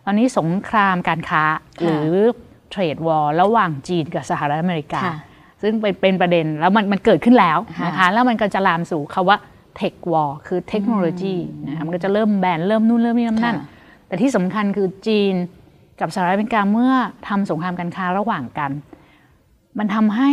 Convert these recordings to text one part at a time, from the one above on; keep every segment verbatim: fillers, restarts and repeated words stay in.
ตอนนี้สงครามการค้าหรือเทรดวอร์ระหว่างจีนกับสหรัฐอเมริกาซึ่งเป็นเป็นประเด็นแล้วมันมันเกิดขึ้นแล้วนะคะแล้วมันก็จะลามสู่คำว่าเทควอร์คือเทคโนโลยีนะคะมันก็จะเริ่มแบนเริ่มนู่นเริ่มนี่นั่นแต่ที่สำคัญคือจีนกับสหรัฐอเมริกาเมื่อทำสงครามการค้าระหว่างกันมันทำให้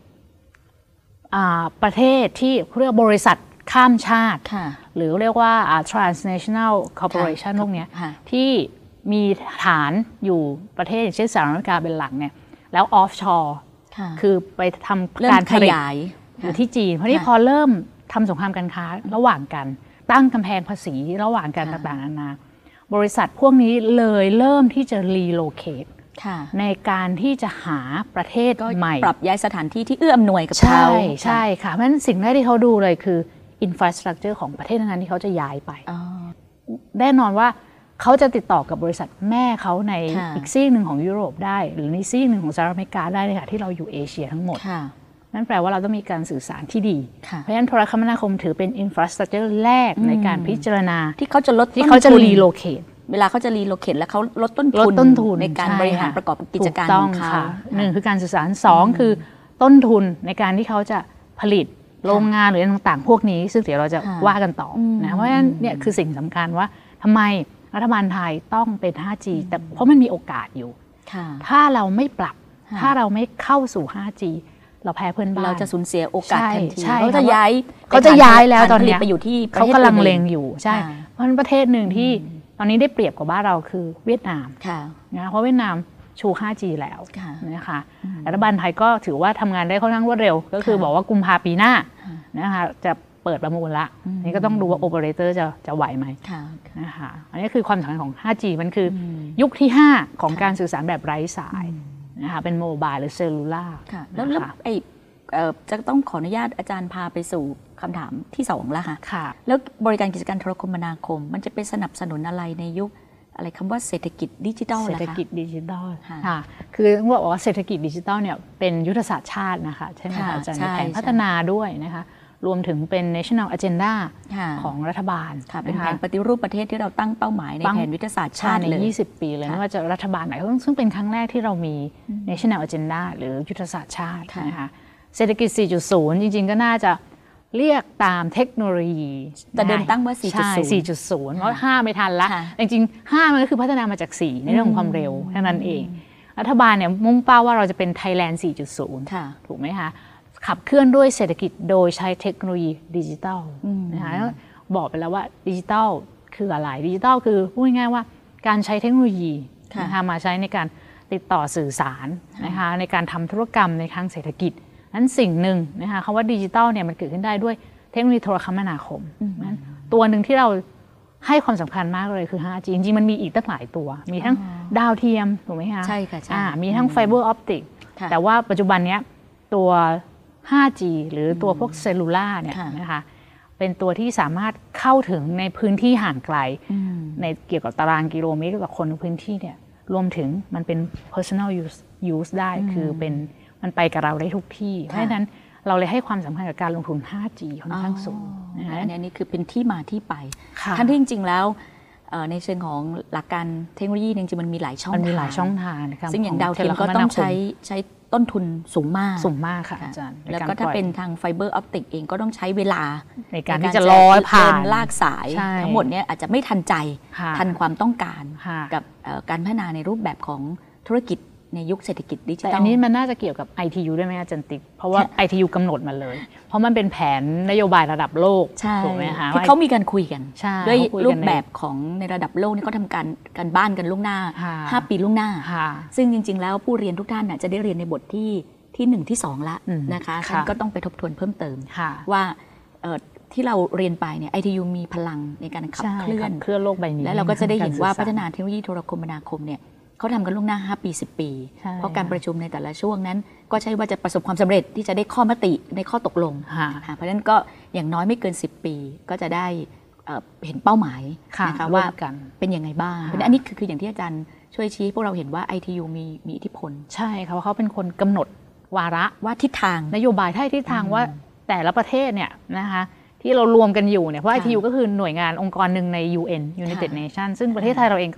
ประเทศที่เรียกบริษัทข้ามชาติหรือเรียกว่า transnational corporation พวกนี้ที่มีฐานอยู่ประเทศอย่างเช่นสหรัฐอเมริกาเป็นหลักเนี่ยแล้ว offshore คือไปทำการขยายอยู่ที่จีนเพราะนี่พอเริ่มทำสงครามการค้าระหว่างกันตั้งกำแพงภาษีระหว่างกันต่างๆนานาบริษัทพวกนี้เลยเริ่มที่จะ relocate ในการที่จะหาประเทศใหม่ปรับย้ายสถานที่ที่เอื้ออำนวยกับเขาใช่ใช่ค่ะเพราะฉะนั้นสิ่งแรกที่เขาดูเลยคือ infrastructure ของประเทศนั้นที่เขาจะย้ายไปแน่นอนว่าเขาจะติดต่อกับบริษัทแม่เขาในอีกซีกหนึ่งของยุโรปได้หรือในซีกหนึ่งของสหรัฐอเมริกาได้เลยค่ะที่เราอยู่เอเชียทั้งหมดนั่นแปลว่าเราต้องมีการสื่อสารที่ดีเพราะฉะนั้นโทรคมนาคมถือเป็น infrastructure แรกในการพิจารณาที่เขาจะลดที่เขาจะ relocate เวลาเขาจะรีโลเคทแล้วเขาลดต้นทุนในการบริหารประกอบกิจการของเขาหนึ่งคือการสื่อสารสองคือต้นทุนในการที่เขาจะผลิตโรงงานหรือต่างๆพวกนี้ซึ่งเดี๋ยวเราจะว่ากันต่อนะเพราะฉะนั้นเนี่ยคือสิ่งสำคัญว่าทำไมรัฐบาลไทยต้องเป็น ไฟว์จี แต่เพราะมันมีโอกาสอยู่ถ้าเราไม่ปรับถ้าเราไม่เข้าสู่ ไฟว์จี เราแพ้เพื่อนบ้านเราจะสูญเสียโอกาสทันทีเขาจะย้ายเขาจะย้ายแล้วตอนนี้ไปอยู่ที่เขากำลังเล็งอยู่ใช่เพราะฉะนั้นประเทศหนึ่งที่ตอนนี้ได้เปรียบกว่าบ้านเราคือเวียดนามนะเพราะเวียดนามชู ไฟว์จี แล้วนะคะรัฐบาลไทยก็ถือว่าทำงานได้ค่อนข้างรวดเร็วก็คือบอกว่ากุมภาพันธ์ปีหน้านะคะจะเปิดประมูลละนี่ก็ต้องดูว่าโอเปอเรเตอร์จะจะไหวไหมนะคะอันนี้คือความสำคัญของ ไฟว์จี มันคือยุคที่ห้าของการสื่อสารแบบไร้สายนะคะเป็นโมบายหรือเซลลูล่าแล้วไอ้จะต้องขออนุญาตอาจารย์พาไปสู่คำถามที่สองแล้วค่ะแล้วบริการกิจการโทรคมนาคมมันจะไปสนับสนุนอะไรในยุคอะไรคำว่าเศรษฐกิจดิจิทัลเศรษฐกิจดิจิทัลค่ะคือต้องบอกว่าเศรษฐกิจดิจิทัลเนี่ยเป็นยุทธศาสตร์ชาตินะคะใช่ไหมคะอาจารย์ในแผนพัฒนาด้วยนะคะรวมถึงเป็น national agenda ของรัฐบาลเป็นแผนปฏิรูปประเทศที่เราตั้งเป้าหมายในแผนยุทธศาสตร์ชาติในยี่สิบปีเลยไม่ว่าจะรัฐบาลไหนซึ่งเป็นครั้งแรกที่เรามี national agenda หรือยุทธศาสตร์ชาตินะคะเศรษฐกิจ สี่จุดศูนย์ จริงๆก็น่าจะเรียกตามเทคโนโลยีแต่เดิมตั้งว่า สี่จุดศูนย์สี่จุดศูนย์ เพราะห้าไม่ทันละจริงๆห้ามันก็คือพัฒนามาจากสี่ในเรื่องของความเร็วแค่นั้นเองรัฐบาลเนี่ยมุ่งเป้าว่าเราจะเป็น Thailand สี่จุดศูนย์ ถูกไหมคะขับเคลื่อนด้วยเศรษฐกิจโดยใช้เทคโนโลยีดิจิทัลนะคะบอกไปแล้วว่าดิจิทัลคืออะไรดิจิทัลคือพูดง่ายๆว่าการใช้เทคโนโลยีนะคะมาใช้ในการติดต่อสื่อสารนะคะในการทำธุรกรรมในทางเศรษฐกิจนั้นสิ่งหนึ่งนะคะคำว่าดิจิทัลเนี่ยมันเกิดขึ้นได้ด้วยเทคโนโลยีโทรคมนาคมนั้นตัวหนึ่งที่เราให้ความสำคัญมากเลยคือ ไฟว์จี จริงๆมันมีอีกตั้งหลายตัวมีทั้งดาวเทียมถูกไหมคะใช่ค่ะใช่มีทั้งไฟเบอร์ออปติกแต่ว่าปัจจุบันนี้ตัว ไฟว์จี หรือตัวพวกเซลลูล่าเนี่ยนะคะเป็นตัวที่สามารถเข้าถึงในพื้นที่ห่างไกลในเกี่ยวกับตารางกิโลเมตรกับคนในพื้นที่เนี่ยรวมถึงมันเป็น personal use use ได้คือเป็นมันไปกับเราได้ทุกที่เพราะฉะนั้นเราเลยให้ความสำคัญกับการลงทุน ไฟว์จี ค่อนข้างสูงนะคะอันนี้คือเป็นที่มาที่ไปทั้งที่จริงๆแล้วในเชิงของหลักการเทคโนโลยีจริงๆมันมีหลายช่องทางมันมีหลายช่องทางนะคะซึ่งอย่างดาวเทียมก็ต้องใช้ใช้ต้นทุนสูงมากสูงมากค่ะอาจารย์แล้วก็ถ้าเป็นทางไฟเบอร์ออปติกเองก็ต้องใช้เวลาในการที่จะลอยผ่านลากสายทั้งหมดเนี่ยอาจจะไม่ทันใจทันความต้องการกับการพัฒนาในรูปแบบของธุรกิจในยุคเศรษฐกิจดิจิทัลแต่อันนี้มันน่าจะเกี่ยวกับ ไอ ที ยู ด้วยไหมอาจารย์ติ๊กเพราะว่า ไอ ที ยู กำหนดมาเลยเพราะมันเป็นแผนนโยบายระดับโลกถูกไหมคะที่เขามีการคุยกันด้วยรูปแบบของในระดับโลกนี่เขาทำการการบ้านกันล่วงหน้าห้าปีล่วงหน้าซึ่งจริงๆแล้วผู้เรียนทุกท่านจะได้เรียนในบทที่ที่หนึ่งที่สองละนะคะท่านก็ต้องไปทบทวนเพิ่มเติมว่าที่เราเรียนไปเนี่ย ไอ ที ยู มีพลังในการขับเคลื่อนเคลื่อนโลกใบนี้และเราก็จะได้เห็นว่าพัฒนาเทคโนโลยีโทรคมนาคมเนี่ยเขาทำกันล่วงหน้าห้าปีสิบปีเพราะการประชุมในแต่ละช่วงนั้นก็ใช่ว่าจะประสบความสำเร็จที่จะได้ข้อมติในข้อตกลงเพราะฉะนั้นก็อย่างน้อยไม่เกินสิบปีก็จะได้เห็นเป้าหมายนะคะว่าเป็นยังไงบ้างเพราะฉะนั้นอันนี้คืออย่างที่อาจารย์ช่วยชี้พวกเราเห็นว่า ไอ ที ยู มีมีอิทธิพลใช่ค่ะเพราะเขาเป็นคนกำหนดวาระว่าทิศทางนโยบายให้ทิศทางว่าแต่ละประเทศเนี่ยนะคะที่เรารวมกันอยู่เนี่ยเพราะ ไอ ที ยู ก็คือหน่วยงานองค์กรหนึ่งใน ยู เอ็น United Nations ซึ่งประเทศไทยเราเองก็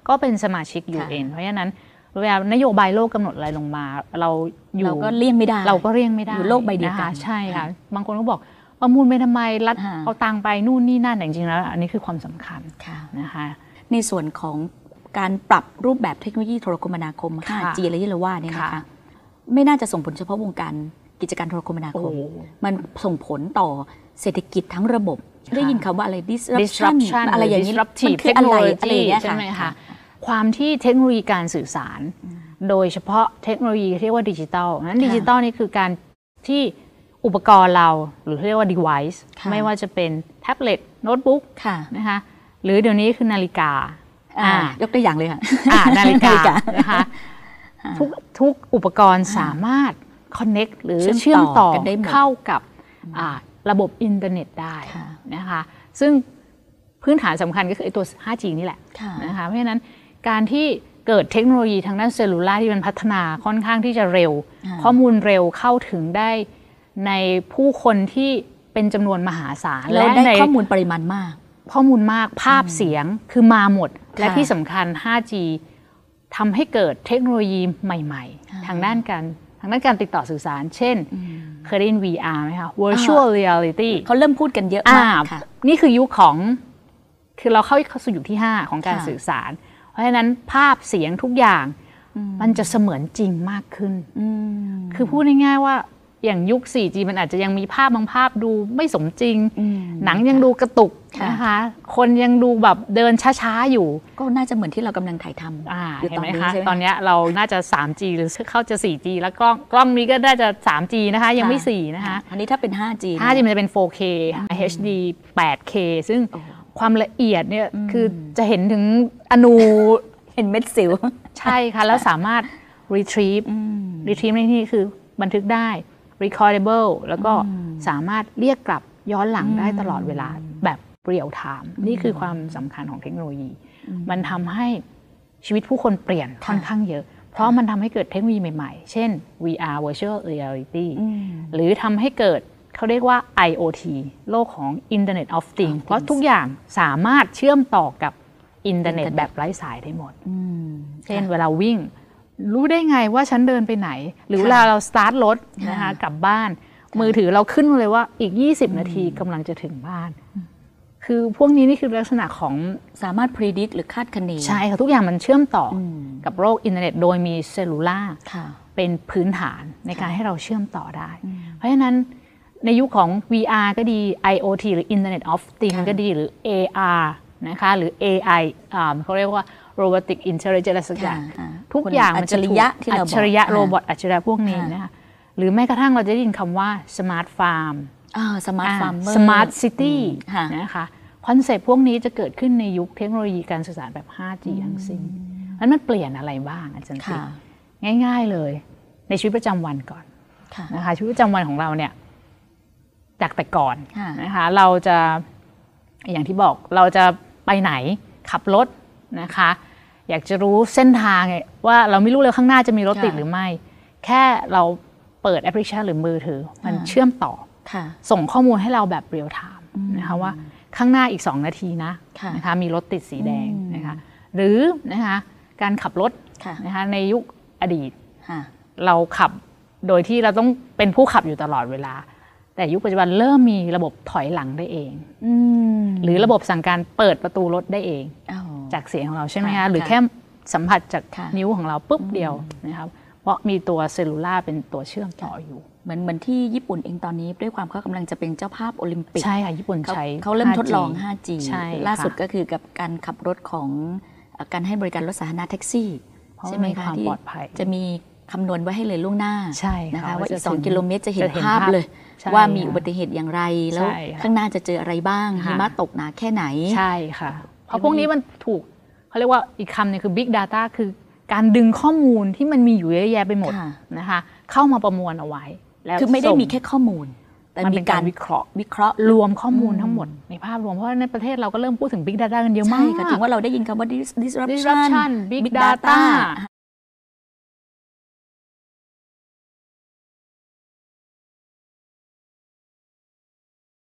ก็เป็นสมาชิก ยู เอ็น เพราะฉะนั้นเวลานโยบายโลกกำหนดอะไรลงมาเราอยู่เราก็เลี่ยงไม่ได้เราก็เลี่ยงไม่ได้อยู่โลกใบเดียวกันใช่ค่ะบางคนก็บอกประมูลไปทำไมรัฐเอาตังไปนู่นนี่นั่นแต่จริงๆแล้วอันนี้คือความสำคัญนะคะในส่วนของการปรับรูปแบบเทคโนโลยีโทรคมนาคม ห้าจี อะไรที่เราว่าเนี่ยนะคะไม่น่าจะส่งผลเฉพาะวงการกิจการโทรคมนาคมมันส่งผลต่อเศรษฐกิจทั้งระบบได้ยินคำว่าอะไร disruption อะไรอย่างนี้มันคืออะไรอะไรอย่างเงี้ยใช่ไหมคะความที่เทคโนโลยีการสื่อสารโดยเฉพาะเทคโนโลยีที่เรียกว่าดิจิทัลนั้นดิจิทัลนี่คือการที่อุปกรณ์เราหรือเรียกว่า device ไม่ว่าจะเป็นแท็บเล็ตโน้ตบุ๊กนะคะหรือเดี๋ยวนี้คือนาฬิกายกตัวอย่างเลยค่ะนาฬิกานะคะทุกทุกอุปกรณ์สามารถ connect หรือเชื่อมต่อเข้ากับระบบอินเทอร์เน็ตได้นะคะซึ่งพื้นฐานสำคัญก็คือไอ้ตัว ห้าจี นี่แหละนะคะเพราะฉะนั้นการที่เกิดเทคโนโลยีทางด้านเซลลูล่าที่มันพัฒนาค่อนข้างที่จะเร็วข้อมูลเร็วเข้าถึงได้ในผู้คนที่เป็นจำนวนมหาศาลและได้ข้อมูลปริมาณมากข้อมูลมากภาพเสียงคือมาหมดและที่สำคัญ ห้าจี ทำให้เกิดเทคโนโลยีใหม่ๆทางด้านการทางด้านการติดต่อสื่อสารเช่นเคยได้ยิน วี อาร์ ไหมคะ Virtual Reality เขาเริ่มพูดกันเยอะมากค่ะนี่คือยุคของคือเราเข้าเข้าสู่ยุคที่ห้าของการสื่อสารเพราะฉะนั้นภาพเสียงทุกอย่างมันจะเสมือนจริงมากขึ้นคือพูดง่ายๆว่าอย่างยุค โฟร์จี มันอาจจะยังมีภาพบางภาพดูไม่สมจริงหนังยังดูกระตุกนะคะคนยังดูแบบเดินช้าๆอยู่ก็น่าจะเหมือนที่เรากำลังถ่ายทำอยู่ตอนนี้ตอนนี้เราน่าจะ ทรีจี หรือเข้าจะ โฟร์จี แล้วกล้องกล้องนี้ก็น่าจะ ทรีจี นะคะยังไม่สี่นะคะอันนี้ถ้าเป็น ห้าจีห้าจี มันจะเป็น โฟร์เค เอช ดี แปดเค ซึ่งความละเอียดเนี่ยคือจะเห็นถึงอนูเห็นเม็ดสิวใช่ค่ะแล้วสามารถ retrieve retrieve ในที่คือบันทึกได้ recordable แล้วก็สามารถเรียกกลับย้อนหลังได้ตลอดเวลาแบบเรียลไทม์นี่คือความสำคัญของเทคโนโลยีมันทำให้ชีวิตผู้คนเปลี่ยนค่อนข้างเยอะเพราะมันทำให้เกิดเทคโนโลยีใหม่ๆเช่น วี อาร์ Virtual Reality หรือทำให้เกิดเขาเรียกว่า ไอ โอ ที โลกของ Internet of Things เพราะทุกอย่างสามารถเชื่อมต่อกับอินเทอร์เน็ตแบบไร้สายได้หมดเช่นเวลาวิ่งรู้ได้ไงว่าฉันเดินไปไหนหรือเวลาเราสตาร์ทรถนะคะกลับบ้านมือถือเราขึ้นเลยว่าอีกยี่สิบนาทีกำลังจะถึงบ้านคือพวกนี้นี่คือลักษณะของสามารถ predict หรือคาดคะเนใช่ค่ะทุกอย่างมันเชื่อมต่อกับโลกอินเทอร์เน็ตโดยมีเซลลูล่าเป็นพื้นฐานในการให้เราเชื่อมต่อได้เพราะฉะนั้นในยุคของ วี อาร์ ก็ดี ไอ โอ ที หรือ Internet of Things ก็ดีหรือ เอ อาร์ นะคะหรือ เอ ไอ เขาเรียกว่า Robotic Intelligence อะไรสักอย่างทุกอย่างมันจะถูกอัจฉริยะโรบอทอัจฉริยะพวกนี้นะคะหรือแม้กระทั่งเราจะได้ยินคำว่า Smart Farm Smart Farmer Smart City นะคะคอนเซ็ปต์พวกนี้จะเกิดขึ้นในยุคเทคโนโลยีการสื่อสารแบบ ห้าจี ทั้งสิ้นนั้นมันเปลี่ยนอะไรบ้างอาจารย์ติ๊กง่ายๆเลยในชีวิตประจำวันก่อนนะคะชีวิตประจำวันของเราเนี่ยจากแต่ก่อนนะคะเราจะอย่างที่บอกเราจะไปไหนขับรถนะคะอยากจะรู้เส้นทางว่าเราไม่รู้เลยข้างหน้าจะมีรถติดหรือไม่แค่เราเปิดแอปพลิเคชันหรือมือถือมันเชื่อมต่อส่งข้อมูลให้เราแบบเรียลไทม์นะคะว่าข้างหน้าอีกสองนาทีนะนะคะมีรถติดสีแดงนะคะหรือนะคะการขับรถนะคะในยุคอดีตเราขับโดยที่เราต้องเป็นผู้ขับอยู่ตลอดเวลาแต่ยุคปัจจุบันเริ่มมีระบบถอยหลังได้เองหรือระบบสั่งการเปิดประตูรถได้เองจากเสียงของเราใช่ไหมคะหรือแค่สัมผัสจากนิ้วของเราปุ๊บเดียวนะครับเพราะมีตัวเซลลูล่าเป็นตัวเชื่อมต่ออยู่เหมือนเหมือนที่ญี่ปุ่นเองตอนนี้ด้วยความเขากำลังจะเป็นเจ้าภาพโอลิมปิกใช่ค่ะญี่ปุ่นใช้เขาเริ่มทดลอง ห้าจี ล่าสุดก็คือกับการขับรถของการให้บริการรถสาธารณะแท็กซี่ใช่ไหมคะที่จะมีคำนวณไว้ให้เลยล่วงหน้านะคะว่าอีกสองกิโลเมตรจะเห็นภาพเลยว่ามีอุบัติเหตุอย่างไรแล้วข้างหน้าจะเจออะไรบ้างหิมะตกหนาแค่ไหนใช่ค่ะเพราะพวกนี้มันถูกเขาเรียกว่าอีกคำนึงคือ Big Data คือการดึงข้อมูลที่มันมีอยู่เยอะแยะไปหมดนะคะเข้ามาประมวลเอาไว้แล้วคือไม่ได้มีแค่ข้อมูลแต่มีการวิเคราะห์วิเคราะห์รวมข้อมูลทั้งหมดในภาพรวมเพราะในประเทศเราก็เริ่มพูดถึง Big Data กันเยอะมากถึงว่าเราได้ยินคำว่า disruption Big Data